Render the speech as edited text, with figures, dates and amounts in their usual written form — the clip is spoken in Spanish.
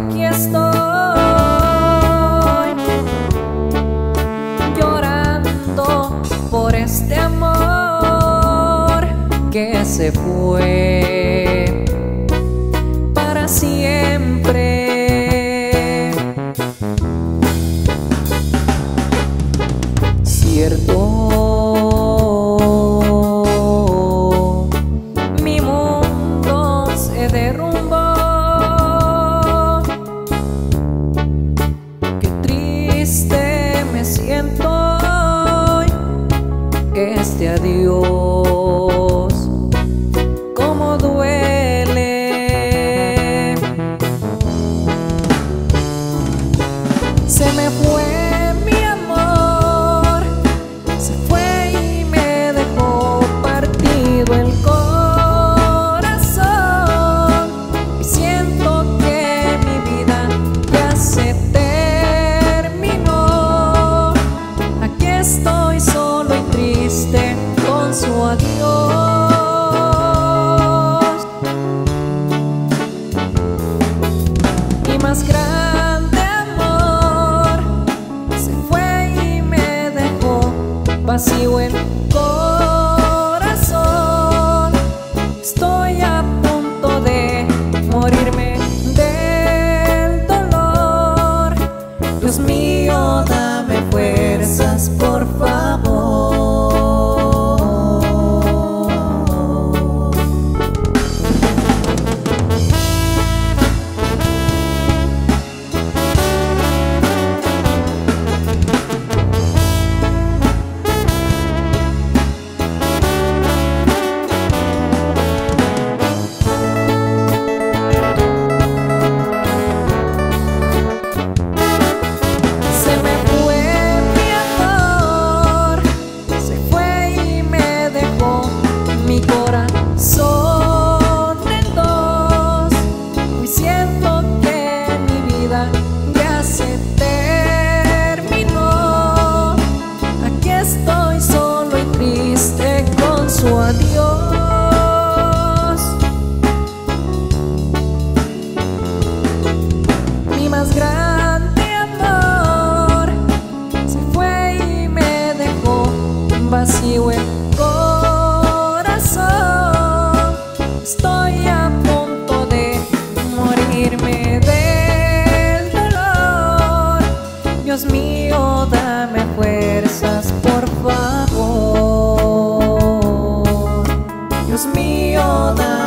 aquí estoy llorando por este amor que se fue para siempre. Cierto, mi mundo se derrumbó. Qué triste me siento hoy, este adiós, cómo duele. Se me fue mi amor, se fue y me dejó partido el corazón. Y siento que mi vida ya se terminó. Aquí estoy solo y triste con su adiós. Y más grande amor se fue y me dejó vacío el corazón. Estoy a punto de morirme del dolor. Dios mío, dame fuerzas, por favor. Mi corazón en dos, y siento que mi vida ya se terminó. Aquí estoy solo y triste con su adiós. Mi más grande amor se fue y me dejó vacío el corazón. Estoy a punto de morirme del dolor. Dios mío, dame fuerzas, por favor. Dios mío, dame